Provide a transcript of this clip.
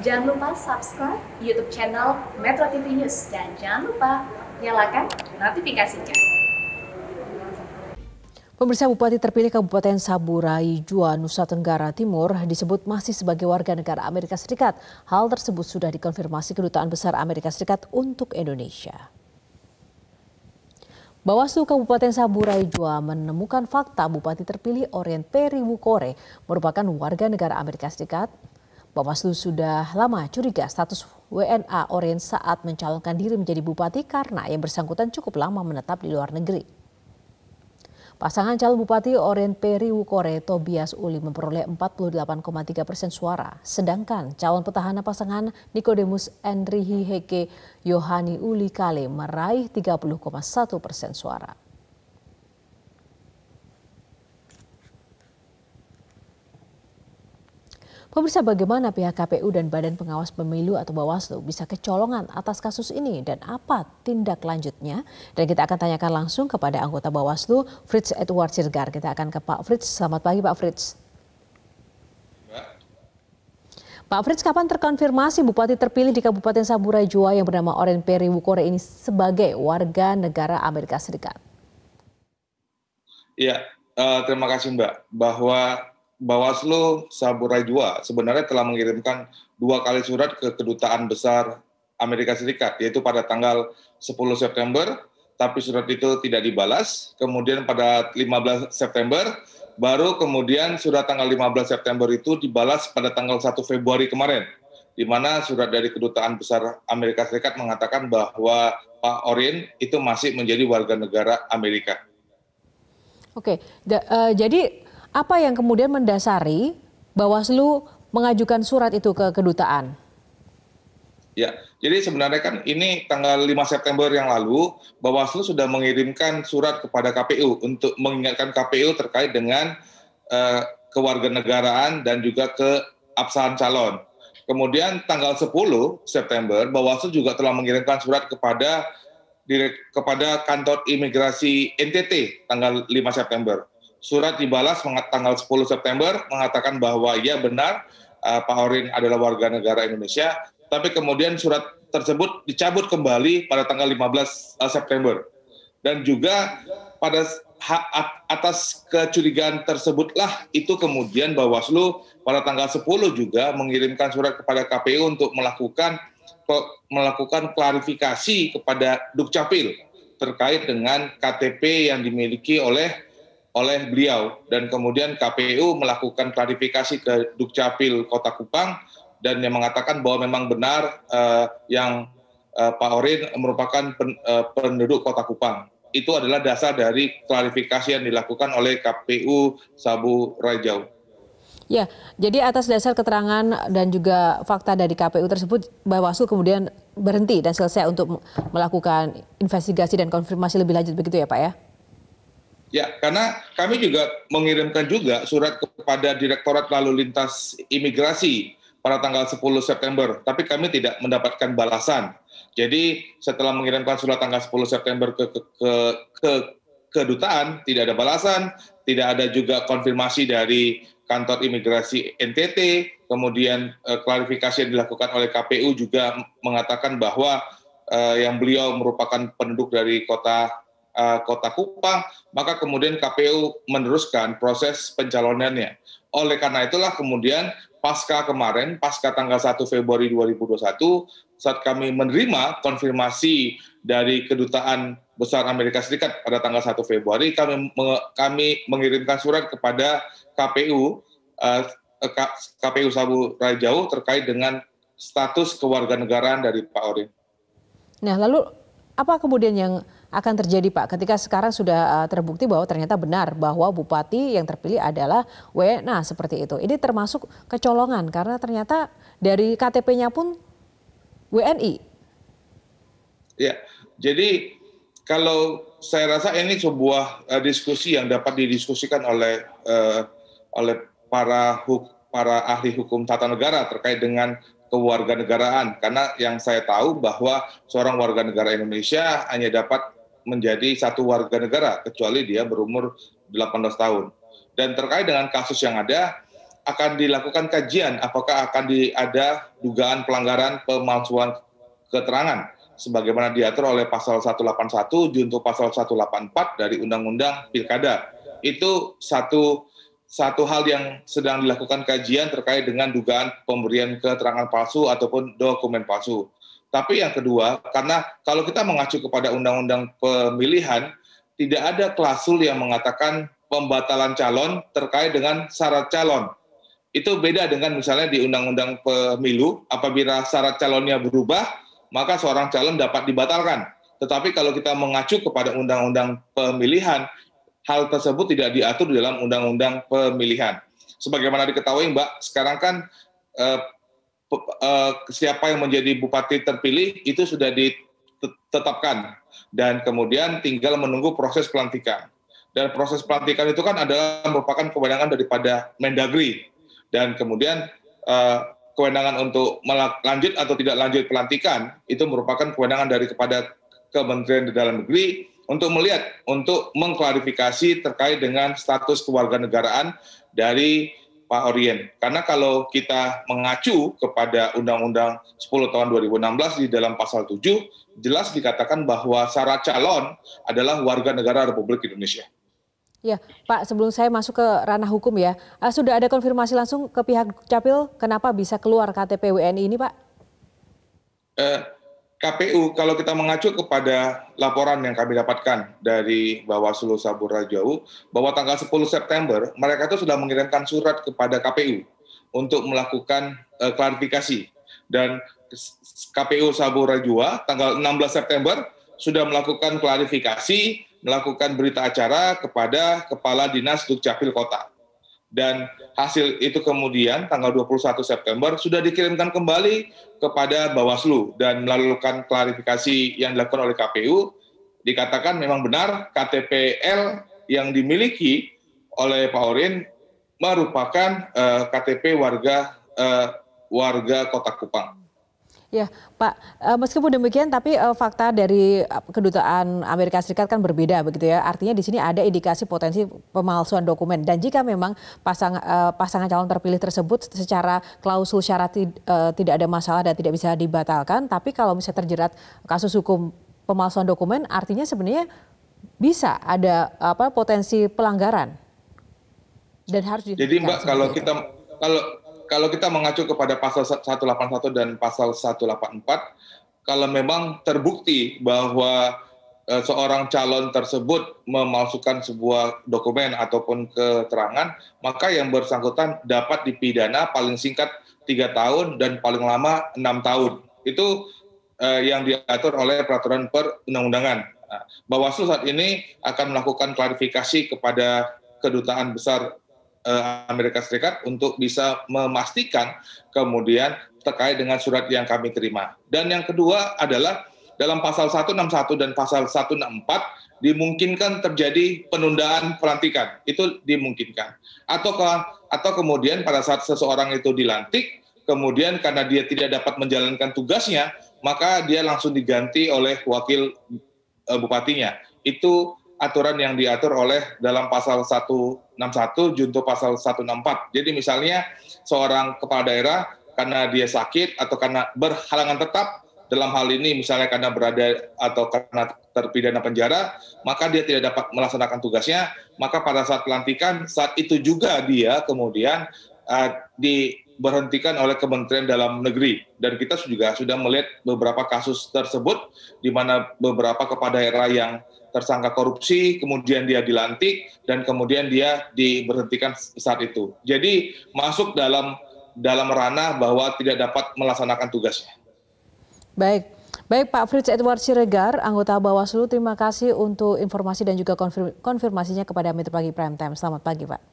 Jangan lupa subscribe YouTube channel Metro TV News dan jangan lupa nyalakan notifikasinya. Pemirsa, Bupati terpilih Kabupaten Saburai Jua, Nusa Tenggara Timur disebut masih sebagai warga negara Amerika Serikat. Hal tersebut sudah dikonfirmasi Kedutaan Besar Amerika Serikat untuk Indonesia. Bawaslu Kabupaten Saburai Jua menemukan fakta Bupati terpilih Orien Peri Wukore merupakan warga negara Amerika Serikat. Bawaslu sudah lama curiga status WNA Orien saat mencalonkan diri menjadi bupati karena yang bersangkutan cukup lama menetap di luar negeri. Pasangan calon Bupati Orien Peri Wukore Tobias Uli memperoleh 48,3% suara, sedangkan calon petahana pasangan Nikodemus Enrihi Heke Yohani Uli Kale meraih 30,1% suara. Pemirsa, bagaimana pihak KPU dan Badan Pengawas Pemilu atau Bawaslu bisa kecolongan atas kasus ini dan apa tindak lanjutnya? Dan kita akan tanyakan langsung kepada anggota Bawaslu, Fritz Edward Siregar. Kita akan ke Pak Fritz. Selamat pagi Pak Fritz. Pak Fritz, kapan terkonfirmasi Bupati terpilih di Kabupaten Saburai Jua yang bernama Orien Peri Wukore ini sebagai warga negara Amerika Serikat? Ya, terima kasih Mbak. Bahwa Bawaslu Saburai Jua sebenarnya telah mengirimkan 2 kali surat ke Kedutaan Besar Amerika Serikat, yaitu pada tanggal 10 September, tapi surat itu tidak dibalas. Kemudian pada 15 September, baru kemudian surat tanggal 15 September itu dibalas pada tanggal 1 Februari kemarin, di mana surat dari Kedutaan Besar Amerika Serikat mengatakan bahwa Pak Orien itu masih menjadi warga negara Amerika. Oke, jadi apa yang kemudian mendasari Bawaslu mengajukan surat itu ke kedutaan? Ya, jadi sebenarnya kan ini tanggal 5 September yang lalu, Bawaslu sudah mengirimkan surat kepada KPU untuk mengingatkan KPU terkait dengan kewarganegaraan dan juga keabsahan calon. Kemudian tanggal 10 September, Bawaslu juga telah mengirimkan surat kepada kantor imigrasi NTT tanggal 5 September. Surat dibalas tanggal 10 September mengatakan bahwa ya benar Pak Orien adalah warga negara Indonesia, tapi kemudian surat tersebut dicabut kembali pada tanggal 15 September. Dan juga pada atas kecurigaan tersebutlah itu kemudian Bawaslu pada tanggal 10 juga mengirimkan surat kepada KPU untuk melakukan klarifikasi kepada Dukcapil terkait dengan KTP yang dimiliki oleh beliau, dan kemudian KPU melakukan klarifikasi ke Dukcapil Kota Kupang dan yang mengatakan bahwa memang benar yang Pak Orien merupakan penduduk Kota Kupang. Itu adalah dasar dari klarifikasi yang dilakukan oleh KPU Saburai Jua. Ya, jadi atas dasar keterangan dan juga fakta dari KPU tersebut, Bawaslu kemudian berhenti dan selesai untuk melakukan investigasi dan konfirmasi lebih lanjut, begitu ya Pak ya? Ya, karena kami juga mengirimkan juga surat kepada Direktorat Lalu Lintas Imigrasi pada tanggal 10 September, tapi kami tidak mendapatkan balasan. Jadi setelah mengirimkan surat tanggal 10 September ke kedutaan, tidak ada balasan, tidak ada juga konfirmasi dari kantor imigrasi NTT, kemudian klarifikasi yang dilakukan oleh KPU juga mengatakan bahwa yang beliau merupakan penduduk dari Kota Kupang, maka kemudian KPU meneruskan proses pencalonannya. Oleh karena itulah kemudian pasca tanggal 1 Februari 2021, saat kami menerima konfirmasi dari Kedutaan Besar Amerika Serikat pada tanggal 1 Februari, kami mengirimkan surat kepada KPU Saburai Jua terkait dengan status kewarganegaraan dari Pak Orien. Nah, lalu apa kemudian yang akan terjadi Pak ketika sekarang sudah terbukti bahwa ternyata benar bahwa Bupati yang terpilih adalah WNA seperti itu. Ini termasuk kecolongan karena ternyata dari KTP-nya pun WNI. Ya, jadi kalau saya rasa ini sebuah diskusi yang dapat didiskusikan oleh para ahli hukum tata negara terkait dengan kewarganegaraan, karena yang saya tahu bahwa seorang warga negara Indonesia hanya dapat menjadi satu warga negara kecuali dia berumur 18 tahun. Dan terkait dengan kasus yang ada, akan dilakukan kajian apakah akan ada dugaan pelanggaran pemalsuan keterangan sebagaimana diatur oleh pasal 181 junto pasal 184 dari Undang-Undang Pilkada. Itu satu hal yang sedang dilakukan kajian terkait dengan dugaan pemberian keterangan palsu ataupun dokumen palsu. Tapi yang kedua, karena kalau kita mengacu kepada Undang-Undang Pemilihan, tidak ada klausul yang mengatakan pembatalan calon terkait dengan syarat calon. Itu beda dengan misalnya di Undang-Undang Pemilu, apabila syarat calonnya berubah, maka seorang calon dapat dibatalkan. Tetapi kalau kita mengacu kepada Undang-Undang Pemilihan, hal tersebut tidak diatur dalam Undang-Undang Pemilihan. Sebagaimana diketahui Mbak, sekarang kan siapa yang menjadi bupati terpilih itu sudah ditetapkan. Dan kemudian tinggal menunggu proses pelantikan. Dan proses pelantikan itu kan adalah merupakan kewenangan daripada Mendagri. Dan kemudian kewenangan untuk lanjut atau tidak lanjut pelantikan itu merupakan kewenangan kepada Kementerian Dalam Negeri untuk mengklarifikasi terkait dengan status kewarganegaraan dari Pak Orien. Karena kalau kita mengacu kepada Undang-Undang 10 tahun 2016 di dalam pasal 7, jelas dikatakan bahwa syarat calon adalah warga negara Republik Indonesia. Ya, Pak, sebelum saya masuk ke ranah hukum ya, sudah ada konfirmasi langsung ke pihak Capil kenapa bisa keluar KTP WNI ini, Pak? KPU, kalau kita mengacu kepada laporan yang kami dapatkan dari Bawaslu Saburai Jauh, bahwa tanggal 10 September mereka itu sudah mengirimkan surat kepada KPU untuk melakukan klarifikasi. Dan KPU Saburai Jauh tanggal 16 September sudah melakukan klarifikasi, melakukan berita acara kepada Kepala Dinas Dukcapil Kota. Dan hasil itu kemudian tanggal 21 September sudah dikirimkan kembali kepada Bawaslu dan melakukan klarifikasi yang dilakukan oleh KPU. Dikatakan memang benar KTP-L yang dimiliki oleh Pak Orien merupakan KTP warga Kota Kupang. Ya, Pak, meskipun demikian tapi fakta dari Kedutaan Amerika Serikat kan berbeda begitu ya. Artinya di sini ada indikasi potensi pemalsuan dokumen dan jika memang pasangan calon terpilih tersebut secara klausul syarat tidak ada masalah dan tidak bisa dibatalkan, tapi kalau misalnya terjerat kasus hukum pemalsuan dokumen artinya sebenarnya bisa ada potensi pelanggaran dan harus Jadi Mbak, kalau kita mengacu kepada pasal 181 dan pasal 184, kalau memang terbukti bahwa seorang calon tersebut memalsukan sebuah dokumen ataupun keterangan, maka yang bersangkutan dapat dipidana paling singkat 3 tahun dan paling lama 6 tahun. Itu yang diatur oleh peraturan perundang-undangan. Bawaslu saat ini akan melakukan klarifikasi kepada Kedutaan Besar Amerika Serikat untuk bisa memastikan kemudian terkait dengan surat yang kami terima. Dan yang kedua adalah dalam pasal 161 dan pasal 164 dimungkinkan terjadi penundaan pelantikan. Itu dimungkinkan. Atau kemudian pada saat seseorang itu dilantik, kemudian karena dia tidak dapat menjalankan tugasnya, maka dia langsung diganti oleh wakil bupatinya. Itu aturan yang diatur oleh dalam pasal 161 junto pasal 164. Jadi misalnya seorang kepala daerah karena dia sakit atau karena berhalangan tetap, dalam hal ini misalnya karena berada atau karena terpidana penjara, maka dia tidak dapat melaksanakan tugasnya, maka pada saat pelantikan, saat itu juga dia kemudian diberhentikan oleh Kementerian Dalam Negeri. Dan kita juga sudah melihat beberapa kasus tersebut, di mana beberapa kepala daerah yang tersangka korupsi, kemudian dia dilantik, dan kemudian dia diberhentikan saat itu. Jadi masuk dalam ranah bahwa tidak dapat melaksanakan tugasnya. Baik Pak Frits Edward Siregar, anggota Bawaslu, terima kasih untuk informasi dan juga konfirmasinya kepada Metro Pagi Prime Time. Selamat pagi Pak.